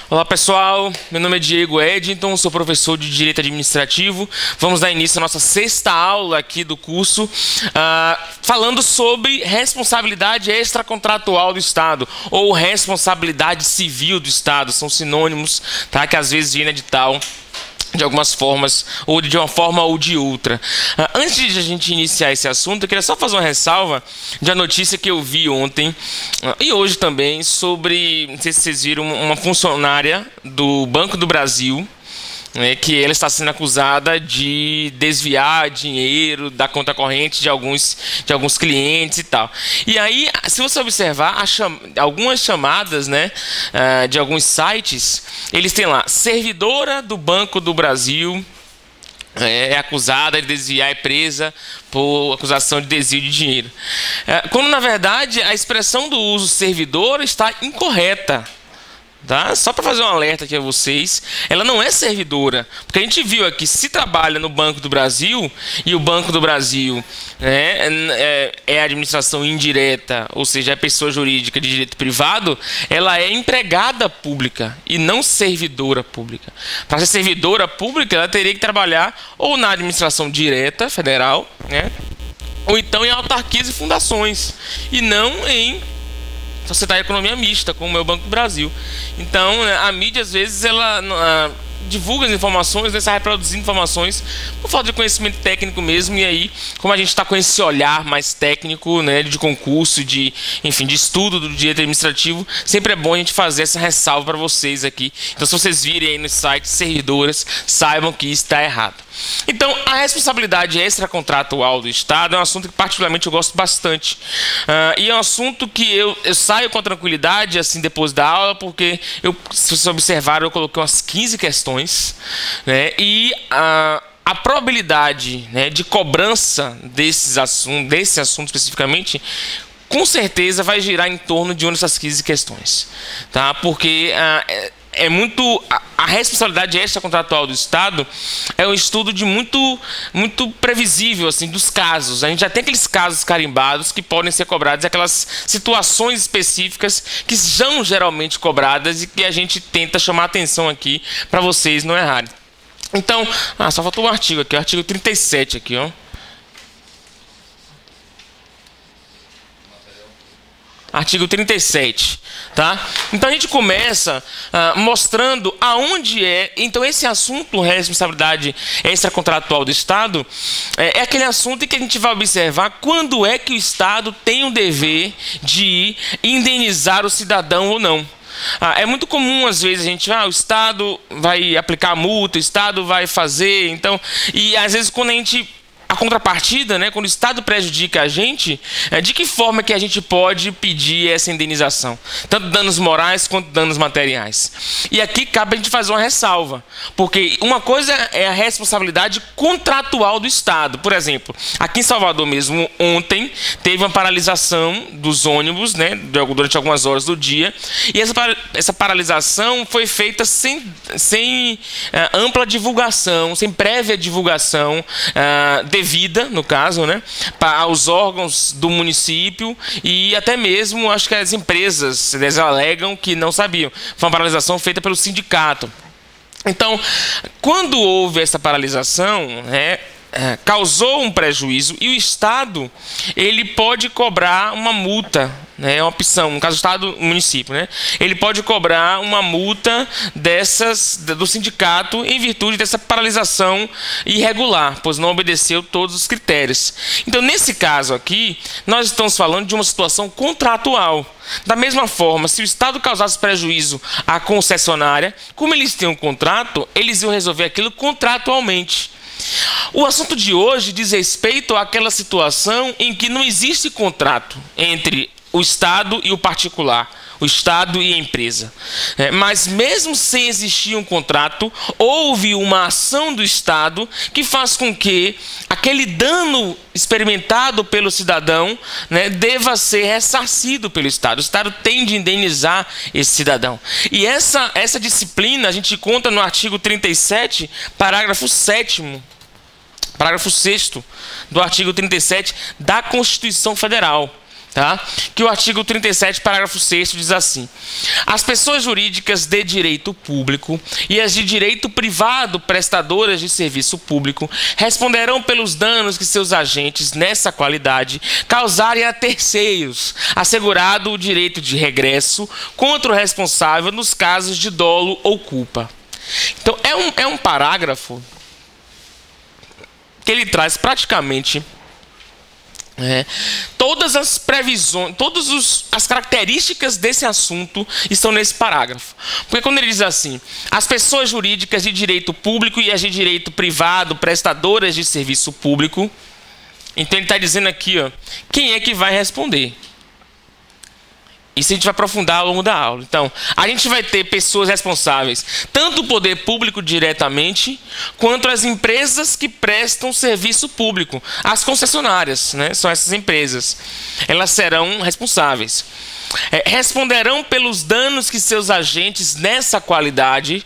Olá pessoal, meu nome é Diego Edington, sou professor de Direito Administrativo. Vamos dar início à nossa sexta aula aqui do curso, falando sobre responsabilidade extracontratual do Estado, ou responsabilidade civil do Estado, são sinônimos, tá? Que às vezes vem no edital de algumas formas, ou de uma forma ou de outra. Antes de a gente iniciar esse assunto, eu queria só fazer uma ressalva de uma notícia que eu vi ontem e hoje também sobre, não sei se vocês viram, uma funcionária do Banco do Brasil, que ela está sendo acusada de desviar dinheiro da conta corrente de alguns clientes e tal. E aí, se você observar algumas chamadas, de alguns sites, eles têm lá, servidora do Banco do Brasil é acusada de desviar, é presa por acusação de desvio de dinheiro. Quando, na verdade, a expressão do uso servidor está incorreta. Tá? Só para fazer um alerta aqui a vocês, ela não é servidora, porque a gente viu aqui, se trabalha no Banco do Brasil, e o Banco do Brasil é a administração indireta, ou seja, é pessoa jurídica de direito privado, ela é empregada pública e não servidora pública. Para ser servidora pública, ela teria que trabalhar ou na administração direta, federal, ou então em autarquias e fundações, e não em sociedade de economia mista, como é o Banco do Brasil. Então, a mídia, às vezes, ela divulga as informações, está reproduzindo informações por falta de conhecimento técnico mesmo, e aí, como a gente está com esse olhar mais técnico, de concurso, de estudo do direito administrativo, sempre é bom a gente fazer essa ressalva para vocês aqui. Então, se vocês virem aí nos sites servidoras, saibam que isso está errado. Então, a responsabilidade extracontratual do Estado é um assunto que particularmente eu gosto bastante. E é um assunto que eu saio com tranquilidade, assim, depois da aula, porque, se vocês observaram, eu coloquei umas 15 questões, e a probabilidade de cobrança desse assunto especificamente, com certeza vai girar em torno de uma dessas 15 questões. Tá? Porque a responsabilidade extracontratual do Estado é um estudo de muito previsível, assim, dos casos. A gente já tem aqueles casos carimbados que podem ser cobrados, aquelas situações específicas que são geralmente cobradas e que a gente tenta chamar a atenção aqui para vocês não errarem. Então, só faltou um artigo aqui, o artigo 37 aqui, ó. Artigo 37, tá? Então a gente começa mostrando aonde então esse assunto, responsabilidade extracontratual do Estado, é aquele assunto em que a gente vai observar quando é que o Estado tem o dever de indenizar o cidadão ou não. É muito comum, às vezes, a gente, o Estado vai aplicar multa, o Estado vai fazer, então, e às vezes quando a contrapartida, quando o Estado prejudica a gente, de que forma que a gente pode pedir essa indenização? Tanto danos morais quanto danos materiais. E aqui cabe a gente fazer uma ressalva, porque uma coisa é a responsabilidade contratual do Estado. Por exemplo, aqui em Salvador mesmo, ontem, teve uma paralisação dos ônibus, durante algumas horas do dia, e essa paralisação foi feita sem ampla divulgação, sem prévia divulgação devida, no caso, aos órgãos do município e até mesmo, acho que as empresas, eles alegam que não sabiam. Foi uma paralisação feita pelo sindicato. Então, quando houve essa paralisação, causou um prejuízo e o Estado ele pode cobrar uma multa, é uma opção, no caso do Estado, o município, ele pode cobrar uma multa do sindicato em virtude dessa paralisação irregular, pois não obedeceu todos os critérios. Então, nesse caso aqui, nós estamos falando de uma situação contratual. Da mesma forma, se o Estado causasse prejuízo à concessionária, como eles têm um contrato, eles iam resolver aquilo contratualmente. O assunto de hoje diz respeito àquela situação em que não existe contrato entre o Estado e o particular, o Estado e a empresa. Mas mesmo sem existir um contrato, houve uma ação do Estado que faz com que aquele dano experimentado pelo cidadão deva ser ressarcido pelo Estado. O Estado tem de indenizar esse cidadão. E essa disciplina a gente encontra no artigo 37, parágrafo 7º. Parágrafo 6º do artigo 37 da Constituição Federal. tá? Que o artigo 37, parágrafo 6º diz assim: as pessoas jurídicas de direito público e as de direito privado prestadoras de serviço público responderão pelos danos que seus agentes nessa qualidade causarem a terceiros, assegurado o direito de regresso contra o responsável nos casos de dolo ou culpa. Então é um parágrafo que ele traz praticamente todas as previsões, todas as características desse assunto estão nesse parágrafo. Porque quando ele diz assim: as pessoas jurídicas de direito público e as de direito privado, prestadoras de serviço público, então ele está dizendo aqui, ó, quem é que vai responder. Isso a gente vai aprofundar ao longo da aula. Então, a gente vai ter pessoas responsáveis, tanto o poder público diretamente, quanto as empresas que prestam serviço público. As concessionárias, né, são essas empresas. Elas serão responsáveis. Responderão pelos danos que seus agentes nessa qualidade.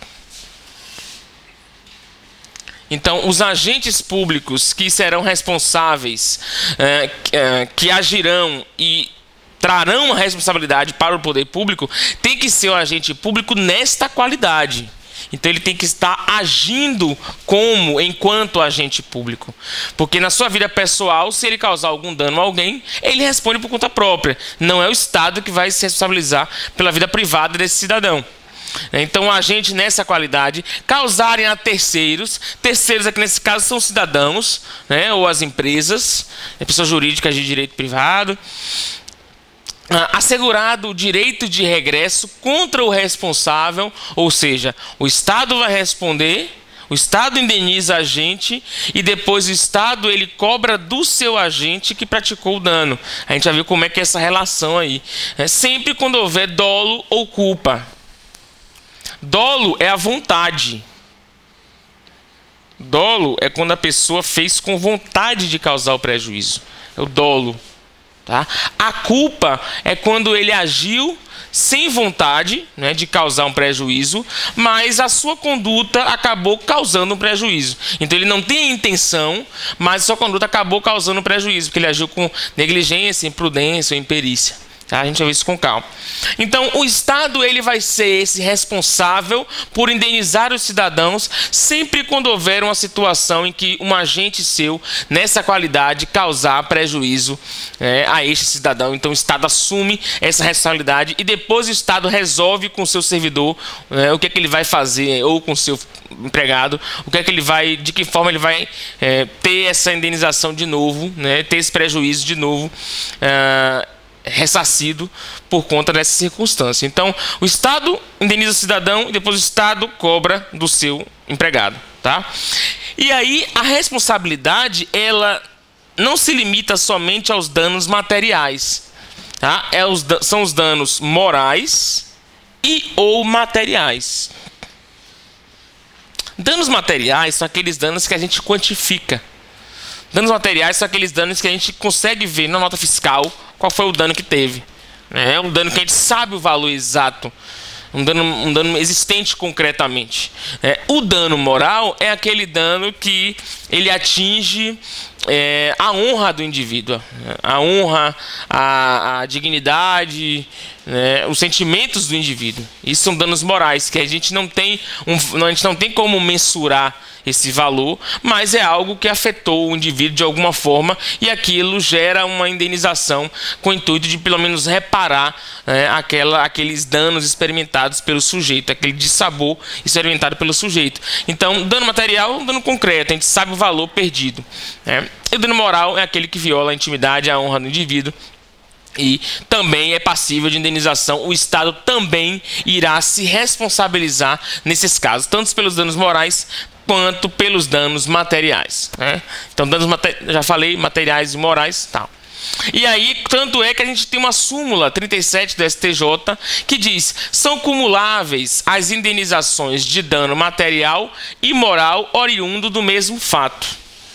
Então, os agentes públicos que serão responsáveis, que agirão e trarão a responsabilidade para o poder público, tem que ser o agente público nesta qualidade. Então ele tem que estar agindo enquanto agente público. Porque na sua vida pessoal, se ele causar algum dano a alguém, ele responde por conta própria. Não é o Estado que vai se responsabilizar pela vida privada desse cidadão. Então, o agente nessa qualidade causarem a terceiros aqui nesse caso são cidadãos, né, ou as empresas, pessoas jurídicas de direito privado, assegurado o direito de regresso contra o responsável, ou seja, o Estado vai responder, o Estado indeniza a agente e depois o Estado ele cobra do seu agente que praticou o dano. A gente já viu como é que é essa relação aí. Sempre quando houver dolo ou culpa. Dolo é a vontade. Dolo é quando a pessoa fez com vontade de causar o prejuízo. É o dolo. Tá? A culpa é quando ele agiu sem vontade, né, de causar um prejuízo, mas a sua conduta acabou causando um prejuízo. Então ele não tem a intenção, mas a sua conduta acabou causando um prejuízo, porque ele agiu com negligência, imprudência ou imperícia. Tá? A gente vai ver isso com calma. Então, o Estado ele vai ser esse responsável por indenizar os cidadãos sempre quando houver uma situação em que um agente seu, nessa qualidade, causar prejuízo a este cidadão. Então, o Estado assume essa responsabilidade e depois o Estado resolve com o seu servidor o que é que ele vai fazer, ou com o seu empregado, o que é que ele vai, de que forma ele vai ter essa indenização de novo, né, ter esse prejuízo de novo, ressarcido por conta dessa circunstância. Então, o Estado indeniza o cidadão e depois o Estado cobra do seu empregado, tá? E aí, a responsabilidade, ela não se limita somente aos danos materiais, tá? São os danos morais e ou materiais. Danos materiais são aqueles danos que a gente quantifica. Danos materiais são aqueles danos que a gente consegue ver na nota fiscal qual foi o dano que teve. É um dano que a gente sabe o valor exato. Um dano existente concretamente. O dano moral é aquele dano que ele atinge a honra do indivíduo. A honra, a dignidade, os sentimentos do indivíduo. Isso são danos morais, que a gente não tem como mensurar esse valor, mas é algo que afetou o indivíduo de alguma forma e aquilo gera uma indenização com o intuito de pelo menos reparar aqueles danos experimentados pelo sujeito, aquele dissabor experimentado pelo sujeito. Então, dano material é um dano concreto, a gente sabe o valor perdido. E o dano moral é aquele que viola a intimidade, a honra do indivíduo, e também é passível de indenização. O Estado também irá se responsabilizar nesses casos, tanto pelos danos morais quanto pelos danos materiais. Então, já falei, materiais e morais, tal. E aí, tanto é que a gente tem uma súmula 37 do STJ que diz: são cumuláveis as indenizações de dano material e moral oriundo do mesmo fato.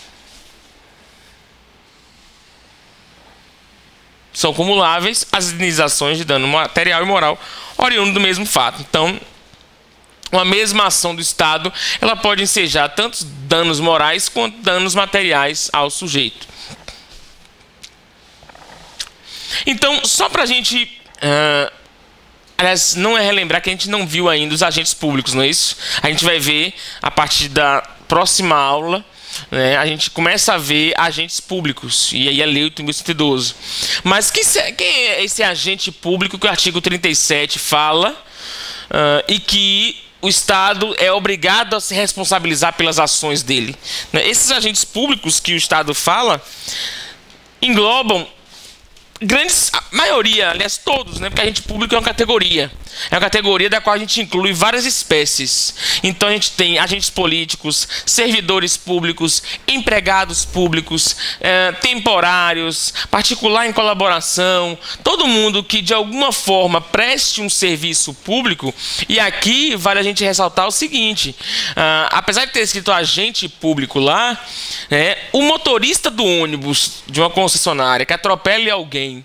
São cumuláveis as indenizações de dano material e moral oriundo do mesmo fato. Então, uma mesma ação do Estado, ela pode ensejar tanto danos morais quanto danos materiais ao sujeito. Então, só para a gente... aliás, não é relembrar que a gente não viu ainda os agentes públicos, não é isso? A gente vai ver a partir da próxima aula, né, a gente começa a ver agentes públicos, e aí a Lei 8.112. Mas quem é esse agente público que o artigo 37 fala e que o Estado é obrigado a se responsabilizar pelas ações dele? Esses agentes públicos que o Estado fala englobam a maioria, aliás todos, né? Porque agente público é uma categoria. É uma categoria da qual a gente inclui várias espécies. Então a gente tem agentes políticos, servidores públicos, empregados públicos, temporários, particular em colaboração, todo mundo que de alguma forma preste um serviço público. E aqui vale a gente ressaltar o seguinte, apesar de ter escrito agente público lá, o motorista do ônibus de uma concessionária que atropele alguém,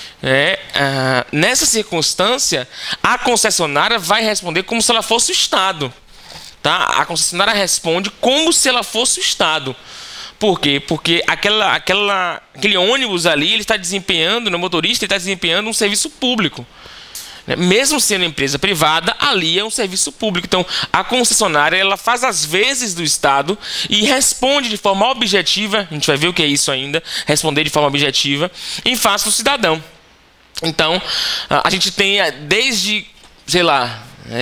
nessa circunstância, a concessionária vai responder como se ela fosse o Estado. Tá? A concessionária responde como se ela fosse o Estado. Por quê? Porque aquele ônibus ali, ele está desempenhando, o motorista está desempenhando um serviço público. Mesmo sendo empresa privada, ali é um serviço público. Então, a concessionária ela faz as vezes do Estado e responde de forma objetiva, a gente vai ver o que é isso ainda, responder de forma objetiva, em face do cidadão. Então, a gente tem desde, sei lá,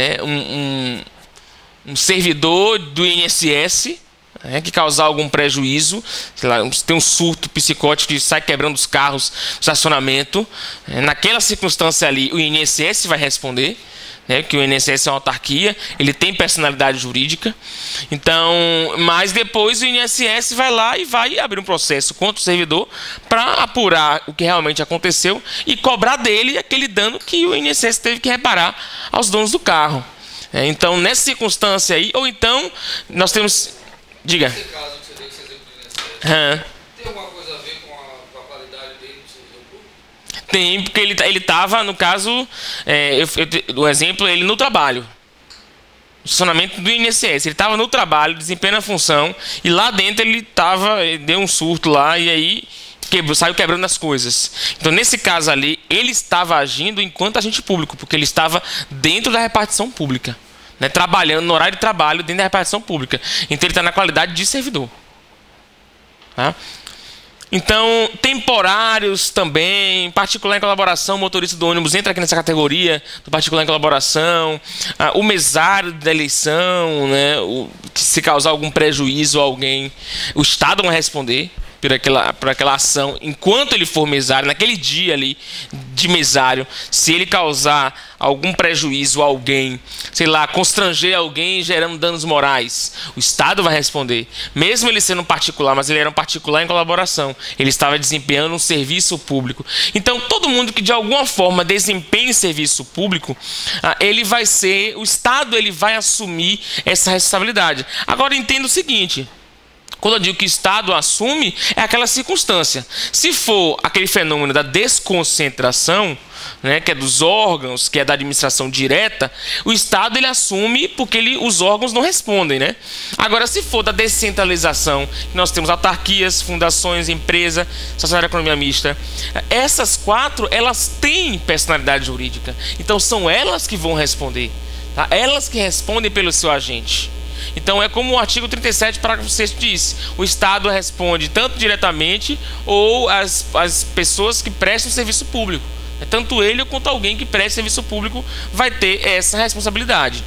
um servidor do INSS que causar algum prejuízo, sei lá, tem um surto psicótico que sai quebrando os carros no estacionamento. Naquela circunstância ali, o INSS vai responder, que o INSS é uma autarquia, ele tem personalidade jurídica. Então, mas depois o INSS vai lá e vai abrir um processo contra o servidor para apurar o que realmente aconteceu e cobrar dele aquele dano que o INSS teve que reparar aos donos do carro. Então, nessa circunstância aí, ou então, nós temos... Diga. Nesse caso que você deu esse exemplo do INSS, tem alguma coisa a ver com a qualidade dele no servidor público? Tem, porque ele estava, no caso, o exemplo, ele no trabalho. O funcionamento do INSS. Ele estava no trabalho, desempenhando a função, e lá dentro ele deu um surto lá, e aí saiu quebrando as coisas. Então, nesse caso ali, ele estava agindo enquanto agente público, porque ele estava dentro da repartição pública. Trabalhando no horário de trabalho dentro da repartição pública. Então ele está na qualidade de servidor. Tá? Então, temporários também, particular em colaboração, motorista do ônibus entra aqui nessa categoria do particular em colaboração, o mesário da eleição, se causar algum prejuízo a alguém, o Estado vai responder por aquela ação, enquanto ele for mesário, naquele dia ali de mesário, se ele causar algum prejuízo a alguém, sei lá, constranger alguém gerando danos morais, o Estado vai responder. Mesmo ele sendo um particular, mas ele era um particular em colaboração, ele estava desempenhando um serviço público. Então, todo mundo que de alguma forma desempenhe serviço público, o Estado ele vai assumir essa responsabilidade. Agora, entenda o seguinte... Quando eu digo que o Estado assume, é aquela circunstância. Se for aquele fenômeno da desconcentração, que é dos órgãos, que é da administração direta, o Estado ele assume porque os órgãos não respondem. Agora, se for da descentralização, nós temos autarquias, fundações, empresa, sociedade de economia mista, essas quatro, elas têm personalidade jurídica. Então, são elas que vão responder. Tá? Elas que respondem pelo seu agente. Então é como o artigo 37, parágrafo 6 diz, o Estado responde tanto diretamente ou as pessoas que prestam serviço público. Tanto ele quanto alguém que presta serviço público vai ter essa responsabilidade.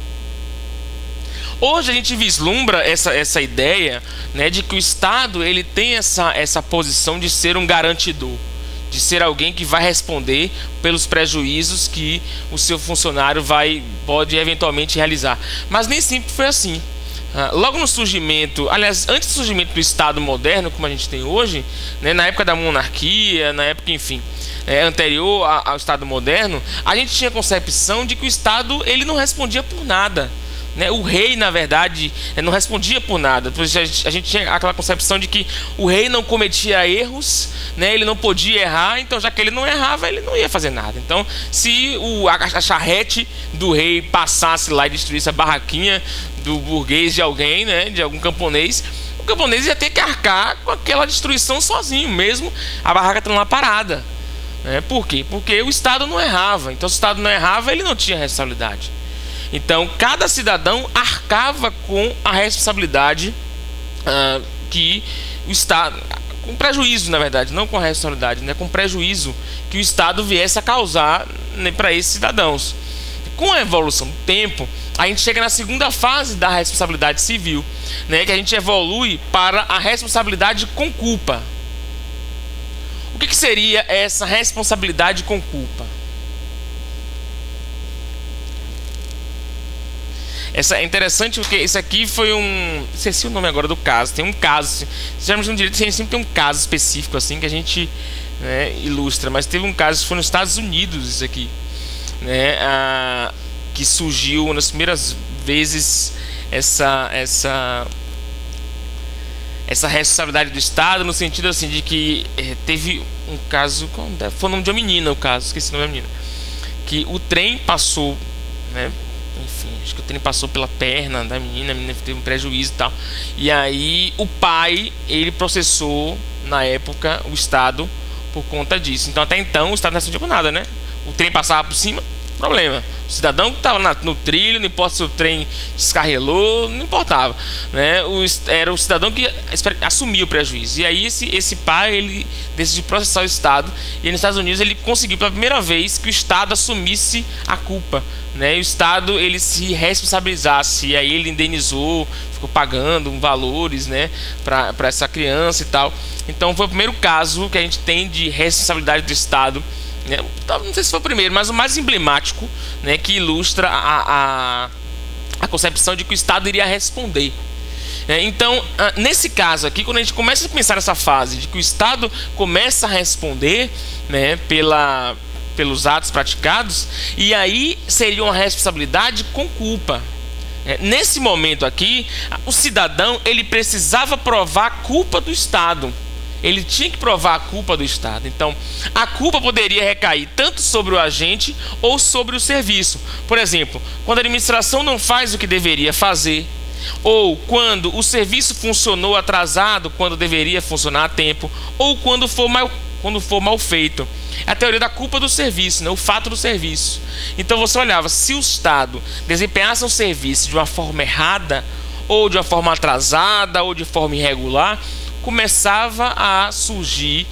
Hoje a gente vislumbra essa ideia de que o Estado ele tem essa posição de ser um garantidor, de ser alguém que vai responder pelos prejuízos que o seu funcionário pode eventualmente realizar. Mas nem sempre foi assim. Logo no surgimento, aliás, antes do surgimento do Estado moderno, como a gente tem hoje, na época da monarquia, na época, enfim, anterior ao Estado moderno, a gente tinha a concepção de que o Estado ele não respondia por nada. O rei, na verdade, não respondia por nada. A gente tinha aquela concepção de que o rei não cometia erros, ele não podia errar, então já que ele não errava, ele não ia fazer nada. Então, se a charrete do rei passasse lá e destruísse a barraquinha do burguês de alguém, de algum camponês, o camponês ia ter que arcar com aquela destruição sozinho, mesmo a barraca estando lá parada. Por quê? Porque o Estado não errava. Então, se o Estado não errava, ele não tinha responsabilidade. Então, cada cidadão arcava com a responsabilidade que o Estado... com prejuízo, na verdade, não com a responsabilidade, né? Com prejuízo que o Estado viesse a causar, né, para esses cidadãos. Com a evolução do tempo, a gente chega na segunda fase da responsabilidade civil, né? Que a gente evolui para a responsabilidade com culpa. O que seria essa responsabilidade com culpa? Essa é interessante porque isso aqui foi um... esqueci o nome agora do caso. Tem um caso... geralmente no direito a gente sempre tem um caso específico assim que a gente, né, ilustra. Mas teve um caso, foi nos Estados Unidos isso aqui, né, que surgiu nas primeiras vezes essa responsabilidade do Estado, no sentido assim de que teve um caso... foi o nome de uma menina, o caso, esqueci o nome da menina, que o trem passou, né, enfim, acho que o trem passou pela perna da menina, a menina teve um prejuízo e tal. E aí o pai, ele processou, na época, o Estado por conta disso. Então até então o Estado não respondia por nada, né? O trem passava por cima, problema. O cidadão que estava no trilho, não importa se o trem descarrilou, não importava, né? Era o cidadão que assumia o prejuízo. E aí esse pai, ele decidiu processar o Estado. E nos Estados Unidos ele conseguiu pela primeira vez que o Estado assumisse a culpa, né? E o Estado ele se responsabilizasse. E aí ele indenizou, ficou pagando valores, né, para essa criança e tal. Então foi o primeiro caso que a gente tem de responsabilidade do Estado. Não sei se foi o primeiro, mas o mais emblemático, né, que ilustra a concepção de que o Estado iria responder. Então, nesse caso aqui, quando a gente começa a pensar nessa fase de que o Estado começa a responder, né, pelos atos praticados, e aí seria uma responsabilidade com culpa. Nesse momento aqui, o cidadão ele precisava provar a culpa do Estado. Ele tinha que provar a culpa do Estado. Então, a culpa poderia recair tanto sobre o agente ou sobre o serviço. Por exemplo, quando a administração não faz o que deveria fazer, ou quando o serviço funcionou atrasado quando deveria funcionar a tempo, ou quando for mal feito. É a teoria da culpa do serviço, né? O fato do serviço. Então você olhava, se o Estado desempenhasse um serviço de uma forma errada, ou de uma forma atrasada, ou de forma irregular, começava a surgir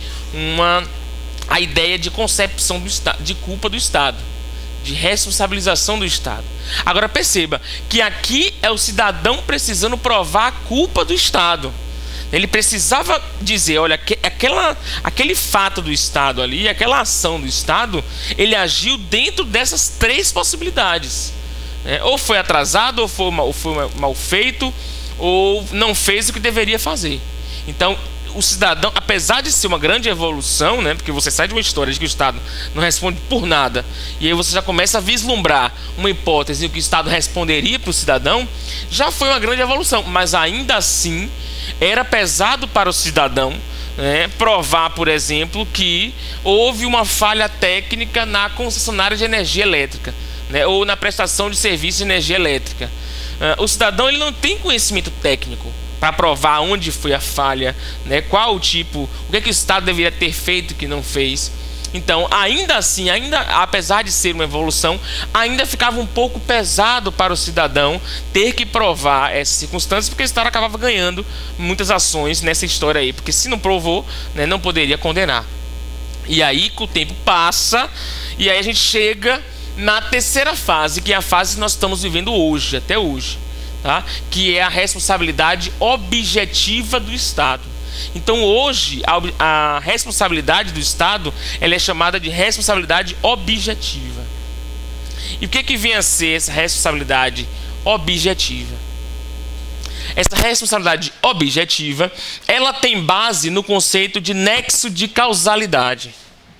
a ideia de concepção de culpa do Estado, de responsabilização do Estado. Agora perceba que aqui é o cidadão precisando provar a culpa do Estado. Ele precisava dizer, olha, aquele fato do Estado ali, aquela ação do Estado, ele agiu dentro dessas três possibilidades, né? Ou foi atrasado, ou foi mal feito, ou não fez o que deveria fazer. Então, o cidadão, apesar de ser uma grande evolução, né, porque você sai de uma história de que o Estado não responde por nada, e aí você já começa a vislumbrar uma hipótese que o Estado responderia para o cidadão, já foi uma grande evolução. Mas ainda assim, era pesado para o cidadão, né, provar, por exemplo, que houve uma falha técnica na concessionária de energia elétrica, né, ou na prestação de serviço de energia elétrica. O cidadão ele não tem conhecimento técnico para provar onde foi a falha, né, qual o tipo, o que o Estado deveria ter feito que não fez. Então, ainda assim, apesar de ser uma evolução, ainda ficava um pouco pesado para o cidadão ter que provar essas circunstâncias, porque o Estado acabava ganhando muitas ações nessa história aí, porque se não provou, né, não poderia condenar. E aí, com o tempo passa, e aí a gente chega na terceira fase, que é a fase que nós estamos vivendo hoje, até hoje. Tá? Que é a responsabilidade objetiva do Estado. Então hoje a responsabilidade do Estado ela é chamada de responsabilidade objetiva. E o que vem a ser essa responsabilidade objetiva? Essa responsabilidade objetiva ela tem base no conceito de nexo de causalidade.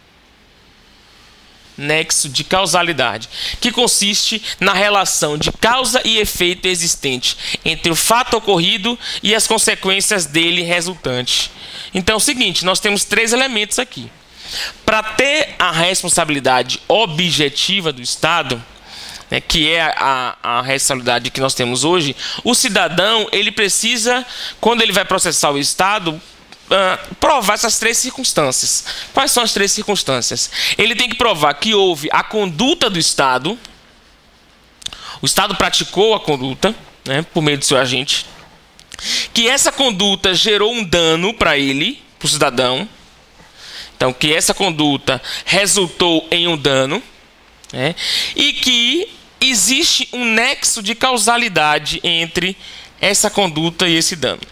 Nexo de causalidade, que consiste na relação de causa e efeito existente entre o fato ocorrido e as consequências dele resultantes. Então é o seguinte, nós temos três elementos aqui. Para ter a responsabilidade objetiva do Estado, né, que é a responsabilidade que nós temos hoje, o cidadão ele precisa, quando ele vai processar o Estado, provar essas 3 circunstâncias. Quais são as 3 circunstâncias? Ele tem que provar que houve a conduta do Estado, o Estado praticou a conduta, né, por meio do seu agente, que essa conduta gerou um dano para ele, para o cidadão, então que essa conduta resultou em um dano, né, e que existe um nexo de causalidade entre essa conduta e esse dano.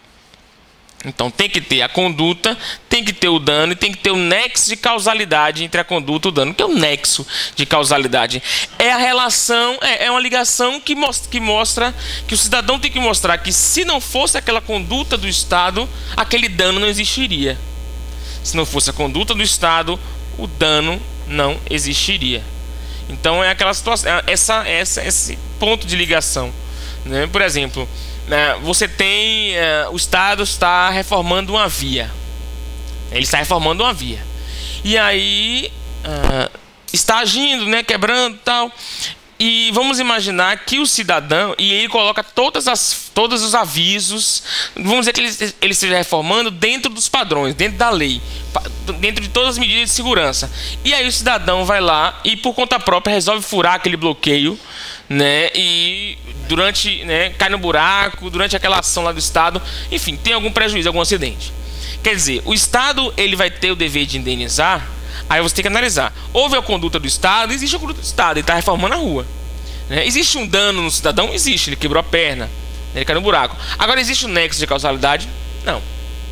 Então tem que ter a conduta, tem que ter o dano e tem que ter o nexo de causalidade entre a conduta e o dano. O que é o nexo de causalidade? É a relação, é uma ligação que mostra que o cidadão tem que mostrar que se não fosse aquela conduta do Estado, aquele dano não existiria. Se não fosse a conduta do Estado, o dano não existiria. Então é aquela situação, esse ponto de ligação, né? Por exemplo, você tem o Estado está reformando uma via. Ele está reformando uma via. E aí está agindo, né, quebrando e tal. E vamos imaginar que o cidadão, e ele coloca todos os avisos, vamos dizer que ele esteja reformando dentro dos padrões, dentro da lei, dentro de todas as medidas de segurança. E aí o cidadão vai lá e por conta própria resolve furar aquele bloqueio, né, e durante, né, cai no buraco, durante aquela ação lá do Estado, enfim, tem algum prejuízo, algum acidente. Quer dizer, o Estado ele vai ter o dever de indenizar. Aí você tem que analisar. Houve a conduta do Estado, existe a conduta do Estado, ele está reformando a rua, né? Existe um dano no cidadão? Existe, ele quebrou a perna, ele caiu no buraco. Agora, existe um nexo de causalidade? Não.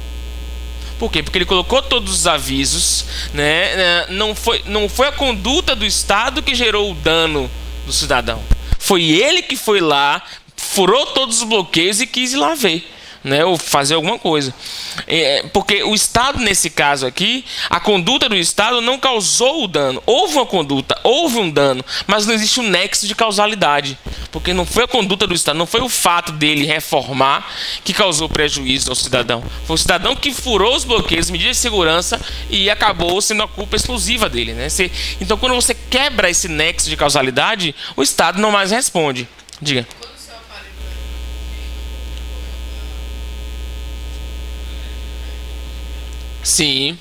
Por quê? Porque ele colocou todos os avisos, né? Não foi a conduta do Estado que gerou o dano do cidadão. Foi ele que foi lá, furou todos os bloqueios e quis ir lá ver, né, ou fazer alguma coisa. Porque o Estado, nesse caso aqui, a conduta do Estado não causou o dano. Houve uma conduta, houve um dano, mas não existe um nexo de causalidade. Porque não foi a conduta do Estado, não foi o fato dele reformar que causou prejuízo ao cidadão. Foi o cidadão que furou os bloqueios, medidas de segurança e acabou sendo a culpa exclusiva dele, né? Então, quando você quebra esse nexo de causalidade, o Estado não mais responde. Diga. Sim.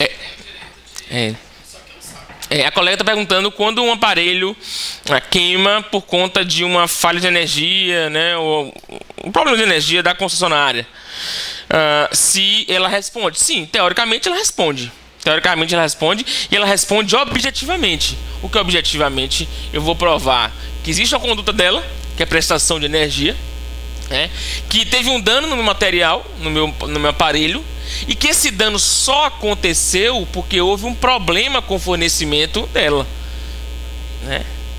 A colega está perguntando quando um aparelho queima por conta de uma falha de energia, né, ou um problema de energia da concessionária. Se ela responde. Sim, teoricamente ela responde. Teoricamente ela responde e ela responde objetivamente. O que objetivamente eu vou provar? Que existe a conduta dela, que é prestação de energia, que teve um dano no meu material, no meu aparelho, e que esse dano só aconteceu porque houve um problema com o fornecimento dela, né?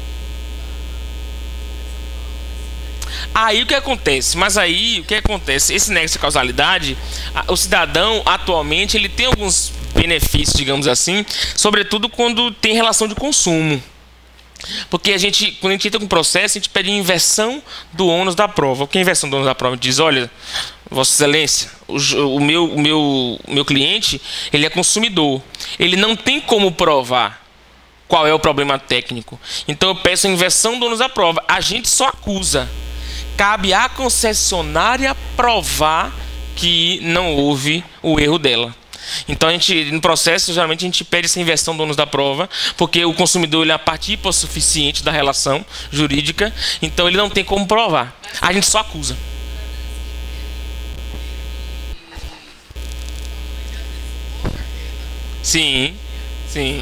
Aí o que acontece? Mas aí o que acontece? Esse nexo de causalidade, o cidadão atualmente ele tem alguns benefícios, digamos assim, sobretudo quando tem relação de consumo. Porque quando a gente entra com o processo, a gente pede inversão do ônus da prova. O que é inversão do ônus da prova? Diz, olha, Vossa Excelência, o meu cliente, ele é consumidor. Ele não tem como provar qual é o problema técnico. Então eu peço a inversão do ônus da prova. A gente só acusa. Cabe à concessionária provar que não houve o erro dela. Então, no processo, geralmente a gente pede essa inversão do ônus da prova, porque o consumidor ele é a parte hipossuficiente da relação jurídica, então ele não tem como provar. A gente só acusa. Sim, sim.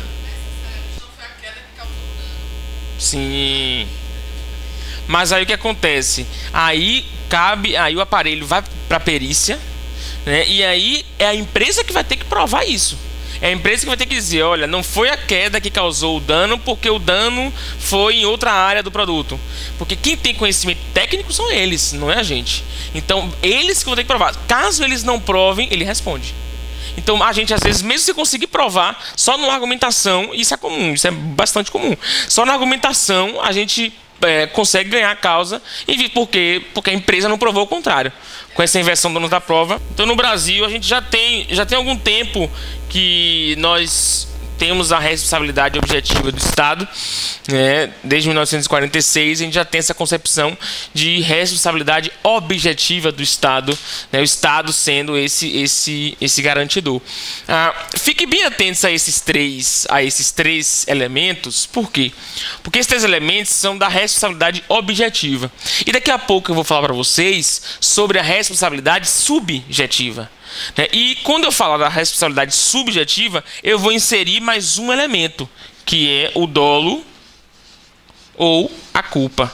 Sim. Mas aí o que acontece? Aí o aparelho vai para a perícia, né? E aí é a empresa que vai ter que provar isso. É a empresa que vai ter que dizer, olha, não foi a queda que causou o dano, porque o dano foi em outra área do produto. Porque quem tem conhecimento técnico são eles, não é a gente. Então, eles que vão ter que provar. Caso eles não provem, ele responde. Então, a gente, às vezes, mesmo se conseguir provar, só na argumentação, isso é comum, isso é bastante comum. Só na argumentação, a gente consegue ganhar a causa, porque a empresa não provou o contrário, com essa inversão do ônus da prova. Então, no Brasil, a gente já tem algum tempo que nós temos a responsabilidade objetiva do Estado, né? Desde 1946 a gente já tem essa concepção de responsabilidade objetiva do Estado, né? O Estado sendo esse garantidor. Fique bem atentos a esses três elementos. Por quê? Porque esses três elementos são da responsabilidade objetiva. E daqui a pouco eu vou falar para vocês sobre a responsabilidade subjetiva. E quando eu falar da responsabilidade subjetiva, eu vou inserir mais um elemento, que é o dolo ou a culpa.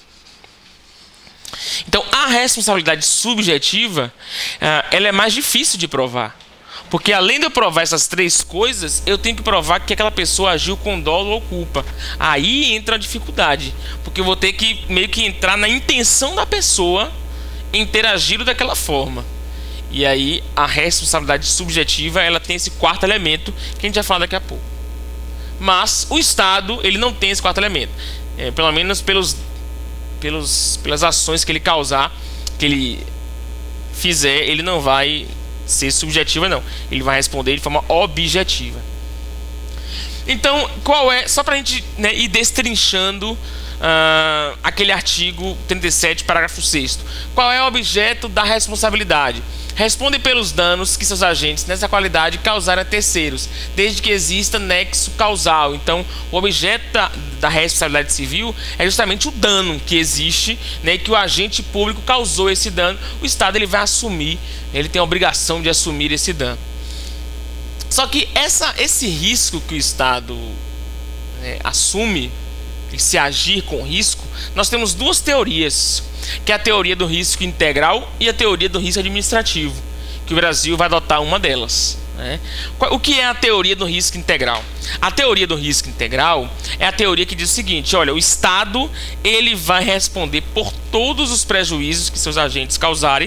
Então, a responsabilidade subjetiva, ela é mais difícil de provar. Porque além de eu provar essas três coisas, eu tenho que provar que aquela pessoa agiu com dolo ou culpa. Aí entra a dificuldade, porque eu vou ter que meio que entrar na intenção da pessoa em ter agido daquela forma. E aí a responsabilidade subjetiva, ela tem esse quarto elemento que a gente vai falar daqui a pouco. Mas o Estado, ele não tem esse quarto elemento. Pelo menos pelas ações que ele causar, que ele fizer, ele não vai ser subjetiva, não. Ele vai responder de forma objetiva. Então, qual é, só para a gente, né, ir destrinchando aquele artigo 37, parágrafo 6º. Qual é o objeto da responsabilidade? Responde pelos danos que seus agentes nessa qualidade causarem a terceiros, desde que exista nexo causal. Então, o objeto da responsabilidade civil é justamente o dano que existe, né, que o agente público causou esse dano. O Estado, ele vai assumir, ele tem a obrigação de assumir esse dano. Só que esse risco que o Estado assume, se agir com risco, nós temos duas teorias, que é a teoria do risco integral e a teoria do risco administrativo, que o Brasil vai adotar uma delas, né? O que é a teoria do risco integral? A teoria do risco integral é a teoria que diz o seguinte: olha, o Estado, ele vai responder por todos os prejuízos que seus agentes causarem,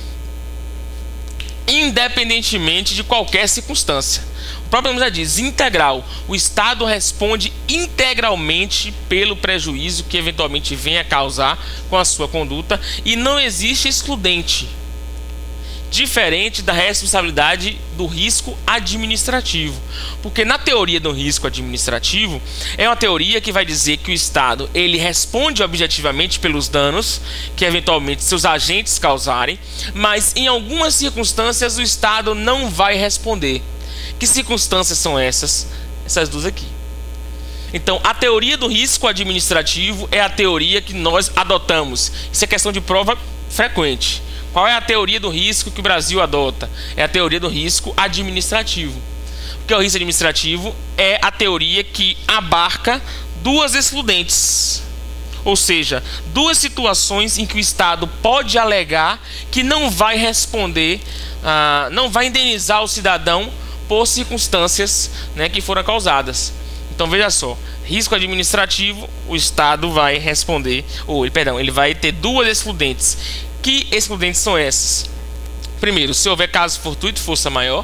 independentemente de qualquer circunstância. O próprio nome já diz, integral. O Estado responde integralmente pelo prejuízo que eventualmente venha a causar com a sua conduta, e não existe excludente, diferente da responsabilidade do risco administrativo. Porque na teoria do risco administrativo, é uma teoria que vai dizer que o Estado, ele responde objetivamente pelos danos que eventualmente seus agentes causarem, mas em algumas circunstâncias o Estado não vai responder. Que circunstâncias são essas? Essas duas aqui. Então, a teoria do risco administrativo é a teoria que nós adotamos. Isso é questão de prova frequente. Qual é a teoria do risco que o Brasil adota? É a teoria do risco administrativo. Porque o risco administrativo é a teoria que abarca duas excludentes. Ou seja, duas situações em que o Estado pode alegar que não vai responder, não vai indenizar o cidadão por circunstâncias, né, que foram causadas. Então veja só, risco administrativo, o Estado vai responder, ele vai ter duas excludentes. Que excludentes são essas? Primeiro, se houver caso fortuito, força maior,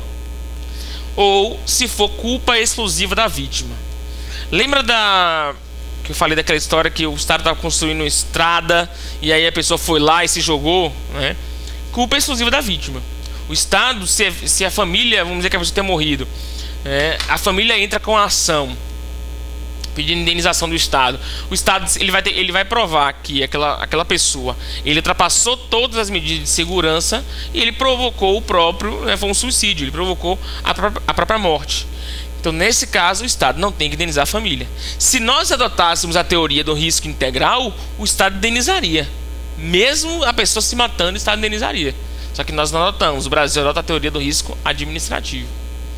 ou se for culpa exclusiva da vítima. Lembra que eu falei daquela história que o Estado estava construindo uma estrada e aí a pessoa foi lá e se jogou, né? Culpa exclusiva da vítima. O Estado, se a família, vamos dizer que a pessoa tenha morrido, a família entra com a ação pedindo indenização do Estado. O Estado, ele vai provar que aquela pessoa, ele ultrapassou todas as medidas de segurança e ele provocou foi um suicídio, ele provocou a própria morte. Então, nesse caso, o Estado não tem que indenizar a família. Se nós adotássemos a teoria do risco integral, o Estado indenizaria. Mesmo a pessoa se matando, o Estado indenizaria. Só que nós não adotamos. O Brasil adota a teoria do risco administrativo.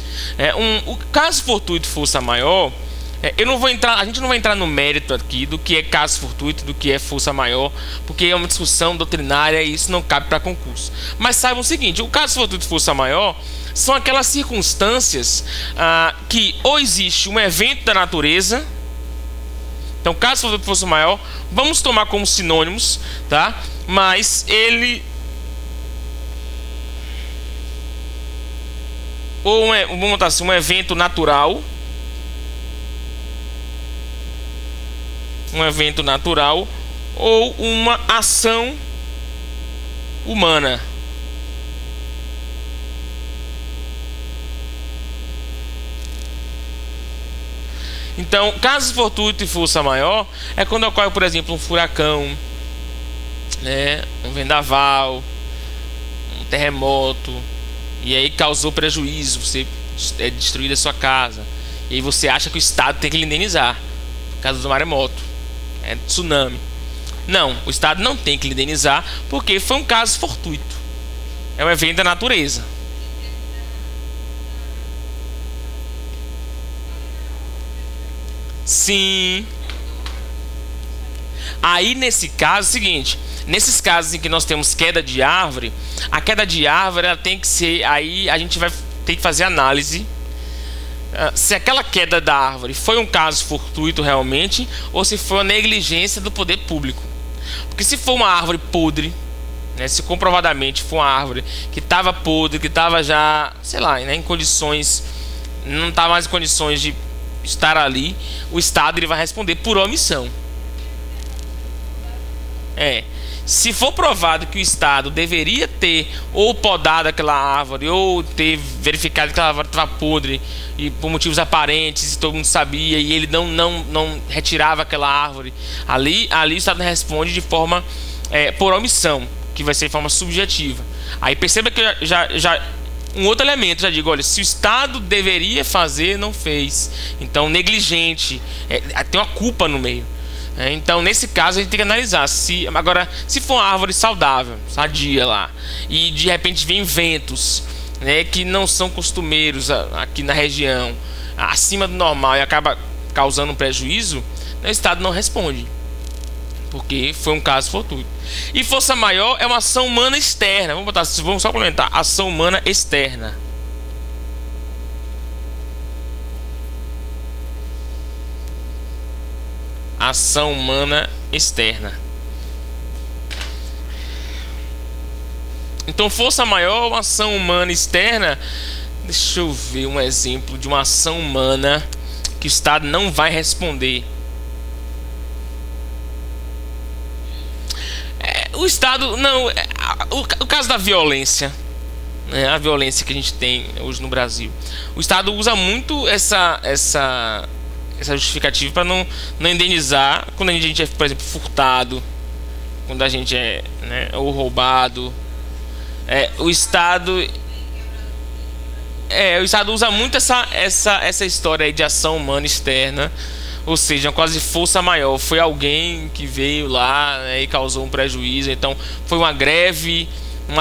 O caso fortuito força maior, a gente não vai entrar no mérito aqui do que é caso fortuito, do que é força maior, porque é uma discussão doutrinária e isso não cabe para concurso. Mas saibam o seguinte: o caso fortuito força maior são aquelas circunstâncias que ou existe um evento da natureza. Então, caso fortuito força maior, vamos tomar como sinônimos, tá? Mas ele vamos botar assim, um evento natural, ou uma ação humana. Então, caso fortuito e força maior é quando ocorre, por exemplo, um furacão, né, um vendaval, um terremoto, e aí causou prejuízo, você é destruída a sua casa, e aí você acha que o Estado tem que lhe indenizar por causa do maremoto, tsunami. Não, o Estado não tem que lhe indenizar porque foi um caso fortuito, é um evento da natureza. Sim. Aí nesse caso é o seguinte, nesses casos em que nós temos queda de árvore, a queda de árvore ela tem que ser, aí a gente vai ter que fazer análise se aquela queda da árvore foi um caso fortuito realmente ou se foi uma negligência do poder público. Porque se for uma árvore podre, né, se comprovadamente for uma árvore que estava podre, que estava já, sei lá, né, em condições, não está mais em condições de estar ali, o Estado ele vai responder por omissão. Se for provado que o Estado deveria ter ou podado aquela árvore ou ter verificado que aquela árvore estava podre e por motivos aparentes e todo mundo sabia e ele não retirava aquela árvore, ali o Estado responde de forma por omissão, que vai ser de forma subjetiva. Aí perceba que já um outro elemento, já digo, olha, se o Estado deveria fazer, não fez, então negligente, tem uma culpa no meio. Então nesse caso a gente tem que analisar agora, se for uma árvore saudável, sadia lá, e de repente vem ventos, né, que não são costumeiros aqui na região, acima do normal, e acaba causando um prejuízo, o Estado não responde, porque foi um caso fortuito. E força maior é uma ação humana externa. Vamos só complementar: ação humana externa. Ação humana externa. Então, força maior é uma ação humana externa. Deixa eu ver um exemplo de uma ação humana que o Estado não vai responder. O Estado não, o caso da violência, né, a violência que a gente tem hoje no Brasil, o Estado usa muito essa justificativa para não indenizar quando a gente é, por exemplo, furtado, quando a gente é, né, ou roubado. O Estado usa muito essa história aí de ação humana externa. Ou seja, quase força maior. Foi alguém que veio lá, né, e causou um prejuízo. Então foi uma greve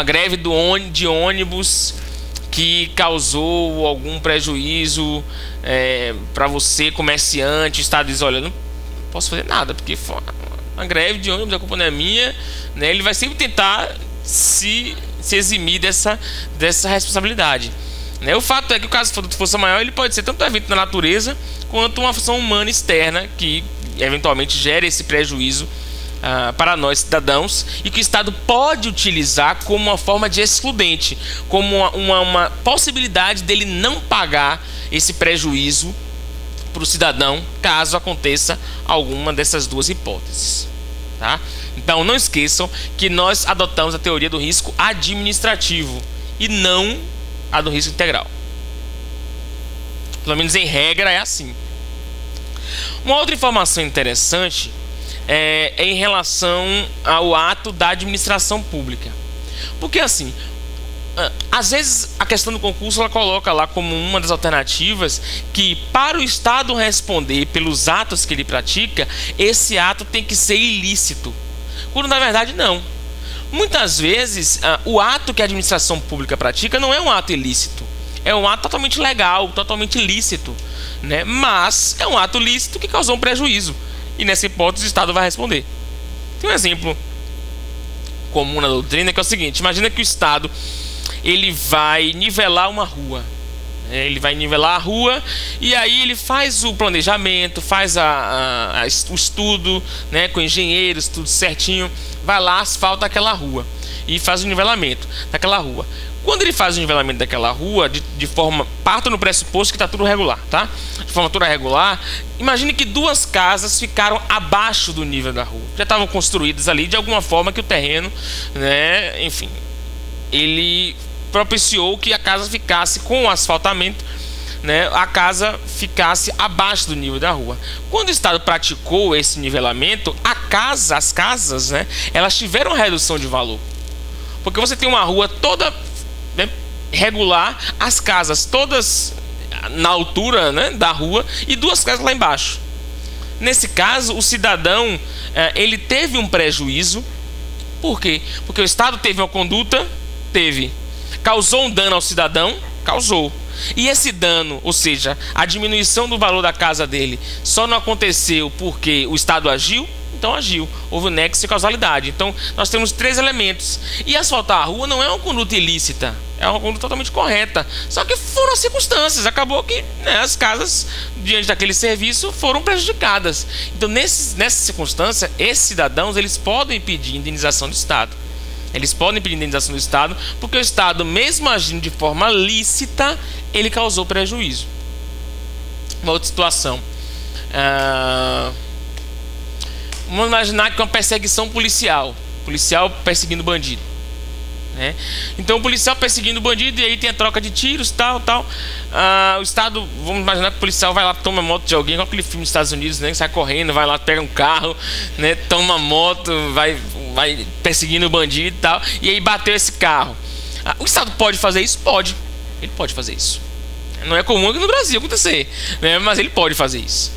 de ônibus que causou algum prejuízo para você, comerciante. O Estado diz: olha, não posso fazer nada, porque foi uma greve de ônibus, a culpa não é minha, né? Ele vai sempre tentar se eximir dessa responsabilidade. O fato é que o caso de força maior ele pode ser tanto um evento da natureza quanto uma ação humana externa que eventualmente gera esse prejuízo para nós cidadãos e que o Estado pode utilizar como uma forma de excludente, como uma possibilidade dele não pagar esse prejuízo para o cidadão caso aconteça alguma dessas duas hipóteses, tá? Então não esqueçam que nós adotamos a teoria do risco administrativo e não a do risco integral. Pelo menos em regra é assim. Uma outra informação interessante é em relação ao ato da administração pública. Porque assim, às vezes a questão do concurso ela coloca lá como uma das alternativas que para o Estado responder pelos atos que ele pratica, esse ato tem que ser ilícito, quando na verdade não. Muitas vezes o ato que a administração pública pratica não é um ato ilícito, é um ato totalmente legal, totalmente lícito, né? Mas é um ato lícito que causou um prejuízo, e nessa hipótese o Estado vai responder. Tem um exemplo comum na doutrina que é o seguinte: imagina que o Estado ele vai nivelar uma rua, ele vai nivelar a rua e aí ele faz o planejamento, faz o estudo, né, com engenheiros, tudo certinho, vai lá, asfalta aquela rua e faz o nivelamento daquela rua. Quando ele faz o nivelamento daquela rua, de forma, parta no pressuposto que está tudo regular, tá? De forma toda regular, imagine que duas casas ficaram abaixo do nível da rua, já estavam construídas ali de alguma forma que o terreno, né, enfim, ele propiciou que a casa ficasse com o asfaltamento né, a casa ficasse abaixo do nível da rua. Quando o Estado praticou esse nivelamento, as casas, né, elas tiveram redução de valor. Porque você tem uma rua toda, né, regular, as casas todas na altura, né, da rua e duas casas lá embaixo. Nesse caso, o cidadão ele teve um prejuízo. Por quê? Porque o Estado teve uma conduta, causou um dano ao cidadão, causou. E esse dano, ou seja, a diminuição do valor da casa dele, só não aconteceu porque o Estado agiu. Então agiu, houve o nexo de causalidade. Então nós temos três elementos. E asfaltar a rua não é uma conduta ilícita, é uma conduta totalmente correta. Só que foram as circunstâncias, acabou que, né, as casas, diante daquele serviço, foram prejudicadas. Então nessa circunstância, esses cidadãos eles podem pedir indenização do Estado. Eles podem pedir indenização do Estado, porque o Estado, mesmo agindo de forma lícita, ele causou prejuízo. Uma outra situação. Vamos imaginar que é uma perseguição policial perseguindo bandido, né? Então o policial perseguindo o bandido, e aí tem a troca de tiros, tal. O Estado, vamos imaginar que o policial vai lá, toma a moto de alguém, igual aquele filme dos Estados Unidos, né? Sai correndo, vai lá, pega um carro, né? Toma a moto, vai perseguindo o bandido e tal, e aí bateu esse carro. O Estado pode fazer isso? Pode. Ele pode fazer isso. Não é comum aqui no Brasil acontecer, né? Mas ele pode fazer isso.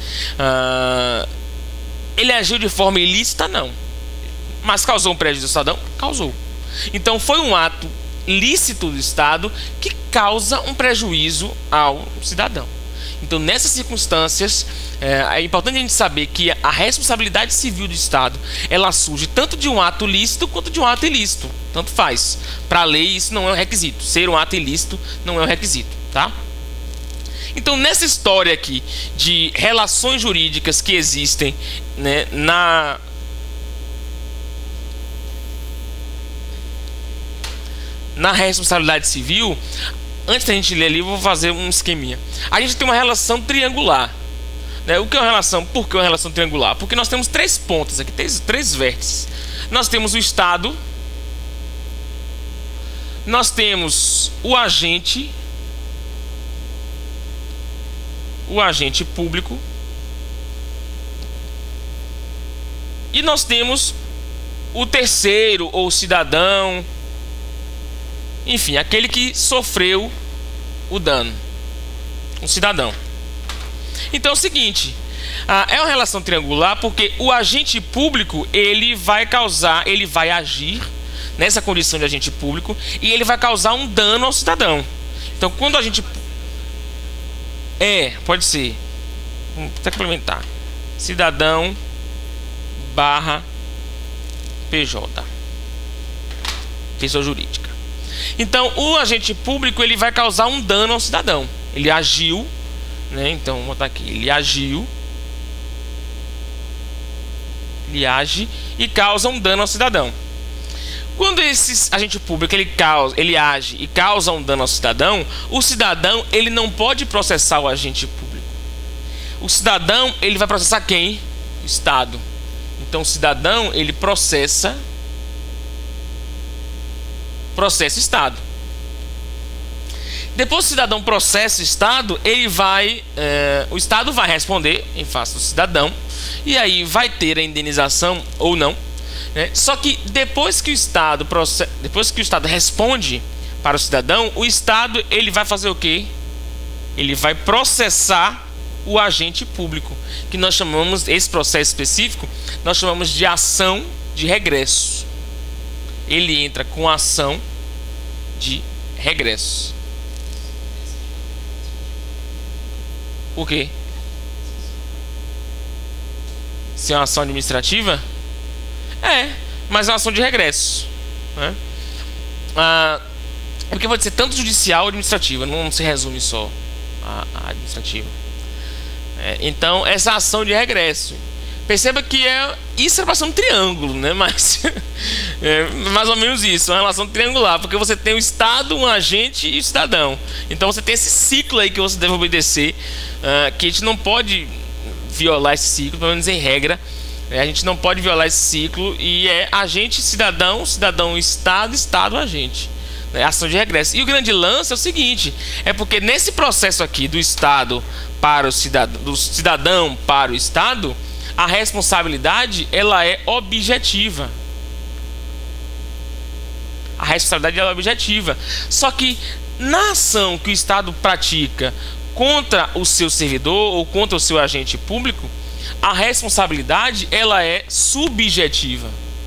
Ele agiu de forma ilícita? Não. Mas causou um prejuízo ao cidadão? Causou. Então foi um ato lícito do Estado que causa um prejuízo ao cidadão. Então nessas circunstâncias é importante a gente saber que a responsabilidade civil do Estado ela surge tanto de um ato lícito quanto de um ato ilícito. Tanto faz. Para a lei isso não é um requisito. Ser um ato ilícito não é um requisito, tá? Então nessa história aqui de relações jurídicas que existem, né, na responsabilidade civil, antes da gente ler ali, eu vou fazer um esqueminha. A gente tem uma relação triangular, né? O que é uma relação? Por que uma relação triangular? Porque nós temos três pontas aqui, três vértices. Nós temos o Estado, nós temos o agente público e nós temos o terceiro ou cidadão, enfim, aquele que sofreu o dano, um cidadão. Então é o seguinte, é uma relação triangular porque o agente público ele vai agir nessa condição de agente público e ele vai causar um dano ao cidadão. Então quando a gente pode ser, vamos complementar, cidadão / PJ, pessoa jurídica. Então o agente público ele vai causar um dano ao cidadão. Ele agiu, né? Então vou botar aqui, ele age e causa um dano ao cidadão. Quando esse agente público ele age e causa um dano ao cidadão, o cidadão ele não pode processar o agente público. O cidadão ele vai processar quem? O Estado. Então o cidadão ele processa o Estado. Depois que o cidadão processa o Estado, o Estado vai responder em face do cidadão e aí vai ter a indenização ou não. Só que depois que o Estado responde para o cidadão, o Estado ele vai fazer o quê? Ele vai processar o agente público, que nós chamamos, esse processo específico, nós chamamos de ação de regresso. Ele entra com ação de regresso. Por quê? Se é uma ação administrativa? Mas é uma ação de regresso, né? Porque pode ser tanto judicial ou administrativa, não se resume só a administrativa. Então, essa ação de regresso, perceba que isso é para ser um triângulo, né? Mas é mais ou menos isso, uma relação triangular, porque você tem o Estado, um agente e o cidadão. Então você tem esse ciclo aí que você deve obedecer, que a gente não pode violar esse ciclo, pelo menos em regra. A gente não pode violar esse ciclo e agente, cidadão, cidadão, Estado, Estado, agente. né, ação de regresso. E o grande lance é o seguinte, é porque nesse processo aqui do Estado para o cidadão, do cidadão para o Estado, a responsabilidade ela é objetiva. A responsabilidade ela é objetiva. Só que na ação que o Estado pratica contra o seu servidor ou contra o seu agente público, a responsabilidade ela é subjetiva.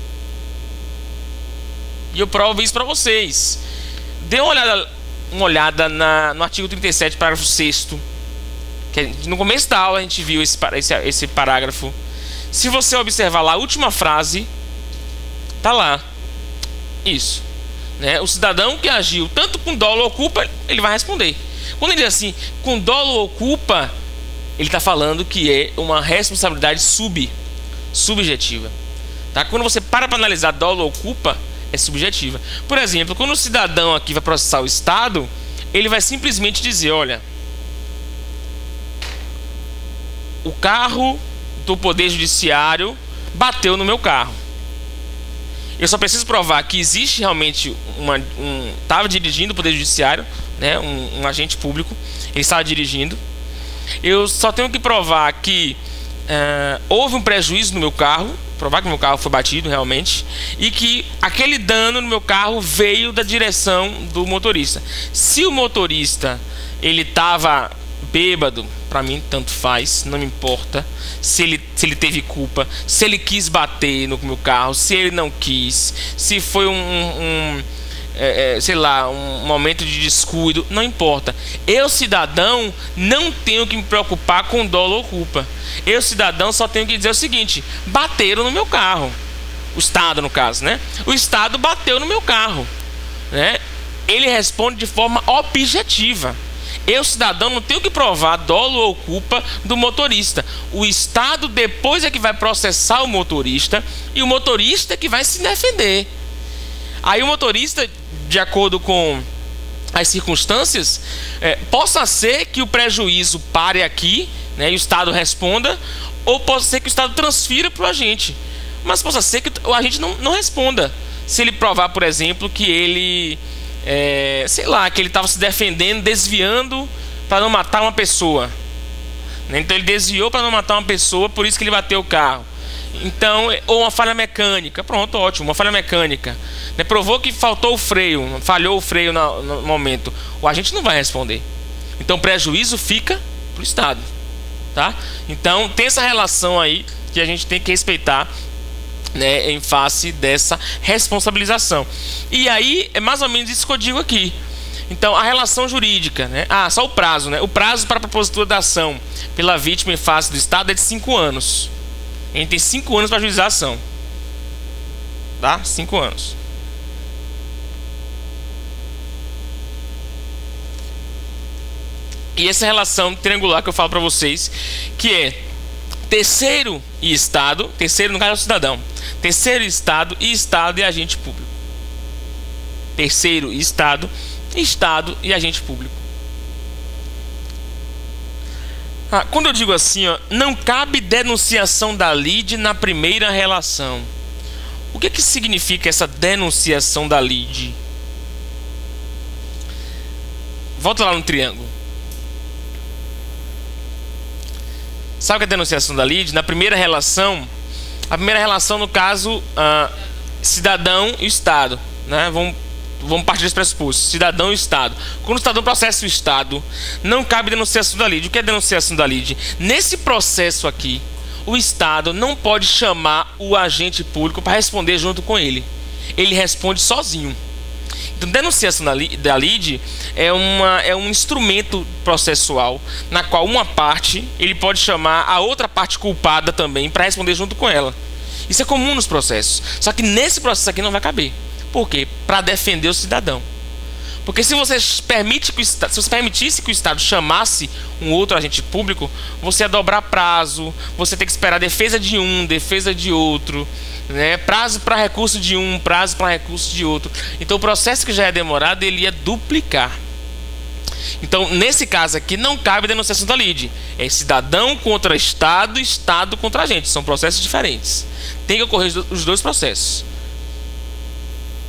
E eu provo isso para vocês. Dê uma olhada no artigo 37, parágrafo 6º. Que no começo da aula a gente viu esse parágrafo. Se você observar lá a última frase, tá lá. Isso. Né? O cidadão que agiu tanto com dolo ou culpa, ele vai responder. Quando ele diz assim, com dolo ou culpa, ele está falando que é uma responsabilidade subjetiva. Tá? Quando você para analisar dolo ou culpa, é subjetiva. Por exemplo, quando o cidadão aqui vai processar o Estado, ele vai simplesmente dizer, olha, o carro do Poder Judiciário bateu no meu carro. Eu só preciso provar que existe realmente estava dirigindo o Poder Judiciário, né, um agente público, ele estava dirigindo. Eu só tenho que provar que houve um prejuízo no meu carro, provar que meu carro foi batido realmente, e que aquele dano no meu carro veio da direção do motorista. Se o motorista ele estava bêbado, para mim tanto faz, não me importa se ele teve culpa, se ele quis bater no meu carro, se ele não quis, se foi sei lá, um momento de descuido, não importa. Eu, cidadão, não tenho que me preocupar com dolo ou culpa. Eu, cidadão, só tenho que dizer o seguinte: bateram no meu carro. O Estado, no caso, né? O Estado bateu no meu carro, né? Ele responde de forma objetiva. Eu, cidadão, não tenho que provar dolo ou culpa do motorista. O Estado depois é que vai processar o motorista, e o motorista é que vai se defender. Aí o motorista, de acordo com as circunstâncias, possa ser que o prejuízo pare aqui, né, e o Estado responda, ou possa ser que o Estado transfira para o agente. Mas possa ser que o agente não responda. Se ele provar, por exemplo, que ele... sei lá, que ele estava se defendendo, desviando para não matar uma pessoa, né? Então ele desviou para não matar uma pessoa, por isso que ele bateu o carro. Então, ou uma falha mecânica, pronto, ótimo, uma falha mecânica, né? Provou que faltou o freio, falhou o freio no momento, o agente não vai responder. Então o prejuízo fica para o Estado, tá? Então tem essa relação aí que a gente tem que respeitar, né, em face dessa responsabilização. E aí é mais ou menos isso que eu digo aqui. Então a relação jurídica, né? Só o prazo, né? O prazo para a propositura da ação pela vítima em face do Estado é de 5 anos. A gente tem 5 anos para ajuizar a ação, tá? 5 anos. E essa relação triangular que eu falo para vocês, que é terceiro e Estado, terceiro no caso é o cidadão, terceiro Estado e agente público. Terceiro e Estado e agente público. Quando eu digo assim, ó, não cabe denunciação da lide na primeira relação. O que significa essa denunciação da lide? Volta lá no triângulo. Sabe o que é a denunciação da lide? Na primeira relação, a primeira relação no caso, cidadão e Estado, né? Vamos partir desse pressuposto, cidadão e Estado. Quando o cidadão processa o Estado, não cabe denunciação da lide. O que é denunciação da lide? Nesse processo aqui, o Estado não pode chamar o agente público para responder junto com ele. Ele responde sozinho. Então, denunciação da lide é um instrumento processual na qual uma parte ele pode chamar a outra parte culpada também para responder junto com ela. Isso é comum nos processos. Só que nesse processo aqui não vai caber. Por quê? Para defender o cidadão. Porque se você permitisse que o Estado chamasse um outro agente público, você ia dobrar prazo, você tem que esperar defesa de um, defesa de outro, né? Prazo para recurso de um, prazo para recurso de outro. Então o processo que já é demorado, ele ia duplicar. Então nesse caso aqui não cabe denunciação da lide. É cidadão contra Estado, Estado contra agente. São processos diferentes. Tem que ocorrer os dois processos.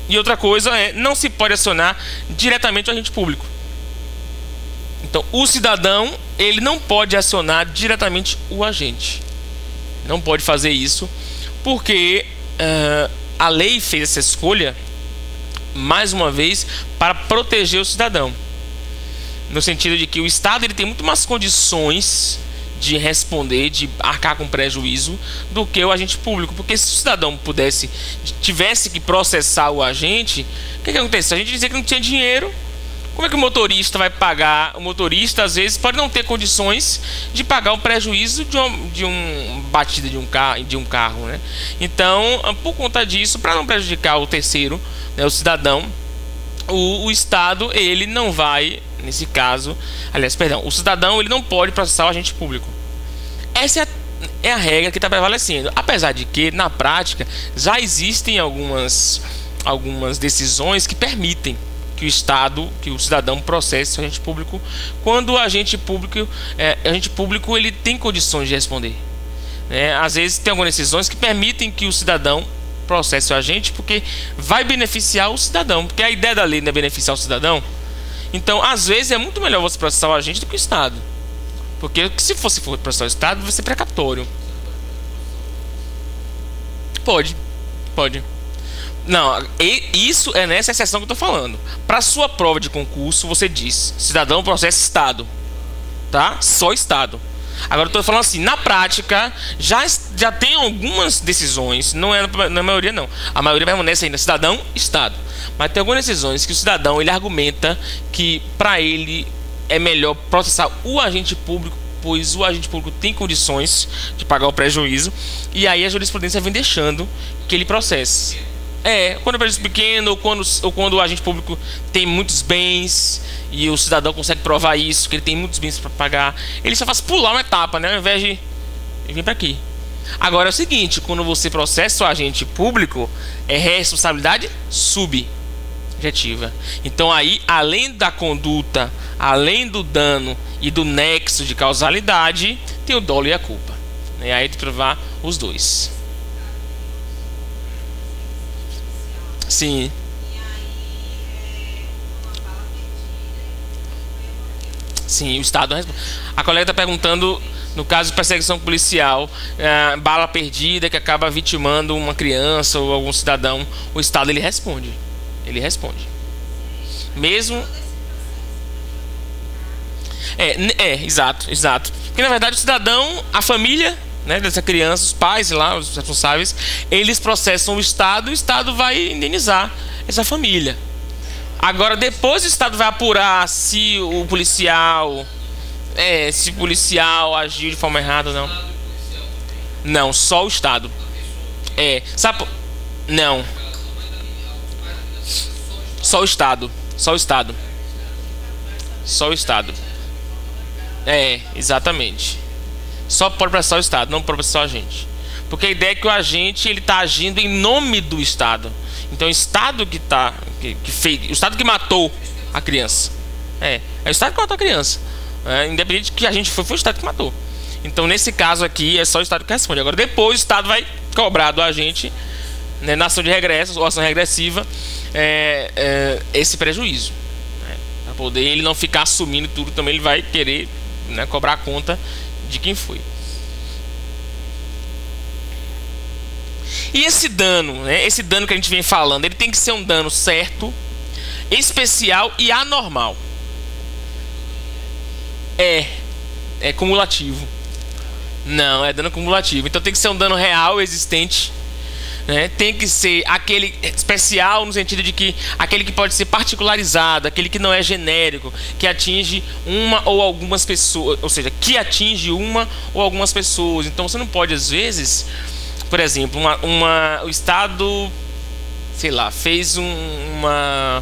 E outra coisa é, não se pode acionar diretamente o agente público. Então, o cidadão, ele não pode acionar diretamente o agente. Não pode fazer isso, porque a lei fez essa escolha, mais uma vez, para proteger o cidadão. No sentido de que o Estado ele tem muito mais condições de responder, de arcar com prejuízo, do que o agente público. Porque se o cidadão tivesse que processar o agente, o que acontece? Se a gente dizer que não tinha dinheiro, como é que o motorista vai pagar? O motorista, às vezes, pode não ter condições de pagar o prejuízo de uma batida de um carro, né? Então, por conta disso, para não prejudicar o terceiro, né, o cidadão, o Estado, ele não vai, nesse caso, o cidadão, ele não pode processar o agente público. Essa é a regra que está prevalecendo. Apesar de que, na prática, já existem algumas decisões que permitem que o cidadão processe o agente público, quando o agente público ele tem condições de responder. Às vezes tem algumas decisões que permitem que o cidadão processe o agente, porque vai beneficiar o cidadão, porque a ideia da lei não é beneficiar o cidadão. Então, às vezes, é muito melhor você processar o agente do que o Estado, porque se for processar o Estado, vai ser precatório. Pode. Não, isso é nessa exceção que eu estou falando. Para sua prova de concurso, você diz: cidadão processa Estado, tá? Só Estado. Agora eu estou falando assim, na prática, já tem algumas decisões, não é na maioria não. A maioria permanece ainda cidadão, Estado. Mas tem algumas decisões que o cidadão ele argumenta que para ele é melhor processar o agente público, pois o agente público tem condições de pagar o prejuízo, e aí a jurisprudência vem deixando que ele processe. Quando é prejuízo pequeno, ou quando o agente público tem muitos bens e o cidadão consegue provar isso, que ele tem muitos bens para pagar, ele só faz pular uma etapa, né, ao invés de vir para aqui. Agora é o seguinte, quando você processa o agente público, é responsabilidade subjetiva. Então aí, além da conduta, além do dano e do nexo de causalidade, tem o dolo e a culpa. E aí tem que provar os dois. Sim. Sim, o Estado não responde. A colega está perguntando, no caso de perseguição policial, bala perdida que acaba vitimando uma criança ou algum cidadão, o Estado ele responde. Ele responde. Mesmo. Exato. Porque na verdade o cidadão, a família, né, dessa criança, os pais lá, os responsáveis, eles processam o Estado vai indenizar essa família. Agora depois o Estado vai apurar se o policial agiu de forma errada ou não. Não, só o Estado. Sabe? Não. Só o Estado. Exatamente. Só pode processar o Estado, não pode processar o agente. Porque a ideia é que o agente ele está agindo em nome do Estado. Então o Estado o Estado que matou a criança. É o Estado que matou a criança. Independente de que a gente foi o Estado que matou. Então nesse caso aqui é só o Estado que responde. Agora depois o Estado vai cobrar do agente, né, na ação de regresso ou ação regressiva, esse prejuízo. Para poder ele não ficar assumindo tudo, também ele vai querer, né, cobrar a conta de quem foi. E esse dano, né, esse dano que a gente vem falando, ele tem que ser um dano certo, especial e anormal. É cumulativo. Não, é dano cumulativo. Então tem que ser um dano real, existente, né? Tem que ser aquele especial no sentido de que aquele que pode ser particularizado, aquele que não é genérico, que atinge uma ou algumas pessoas, ou seja, que atinge uma ou algumas pessoas. Então você não pode, às vezes, por exemplo, o Estado, sei lá, fez uma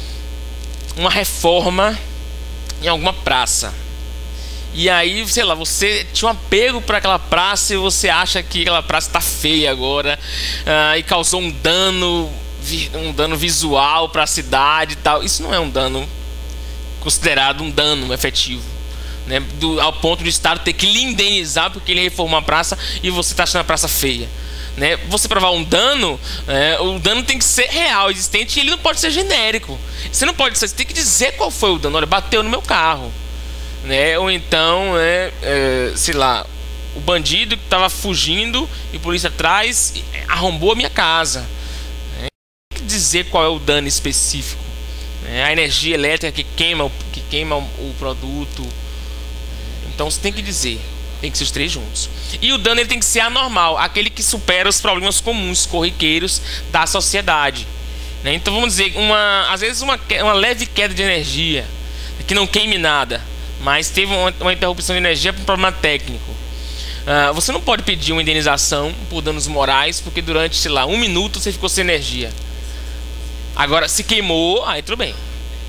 reforma em alguma praça. E aí, sei lá, você tinha um apego para aquela praça e você acha que aquela praça está feia agora, e causou um dano visual para a cidade e tal. Isso não é um dano considerado um dano efetivo, né? Ao ponto do Estado ter que lhe indenizar porque ele reformou a praça e você está achando a praça feia. né? Você provar um dano, o dano tem que ser real, existente, e ele não pode ser genérico. Você não pode, você tem que dizer qual foi o dano. Olha, bateu no meu carro, né? Ou então, sei lá, o bandido que estava fugindo e a polícia atrás arrombou a minha casa, né? Tem que dizer qual é o dano específico, né? A energia elétrica que queima o produto. Então você tem que dizer, tem que ser os três juntos. E o dano ele tem que ser anormal, aquele que supera os problemas comuns, corriqueiros da sociedade, né? Então vamos dizer, às vezes uma leve queda de energia, que não queime nada, mas teve uma interrupção de energia por um problema técnico. Você não pode pedir uma indenização por danos morais, porque durante, sei lá, 1 minuto você ficou sem energia. Agora, se queimou, aí tudo bem.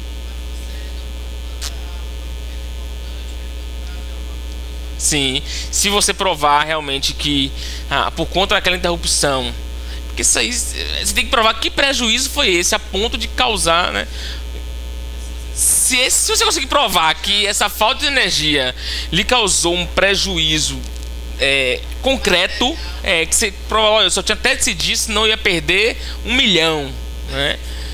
Sim, se você provar realmente que por conta daquela interrupção, porque isso aí você tem que provar que prejuízo foi esse a ponto de causar, né? Se você conseguir provar que essa falta de energia lhe causou um prejuízo concreto, que você prova, olha, eu só tinha até decidido, senão eu ia perder 1 milhão, né?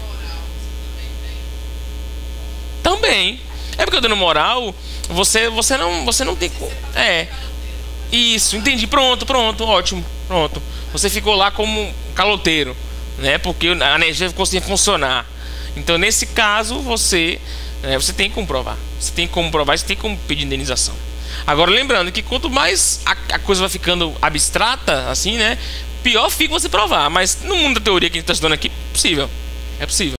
Também. É porque o dano moral, você não tem. Isso, entendi. Pronto, ótimo, pronto. Você ficou lá como um caloteiro, né? Porque a energia ficou sem funcionar. Então, nesse caso, você tem que comprovar. Você tem como pedir indenização. Agora, lembrando que quanto mais a coisa vai ficando abstrata, assim, né? Pior fica você provar. Mas no mundo da teoria que a gente está estudando aqui, é possível. É possível.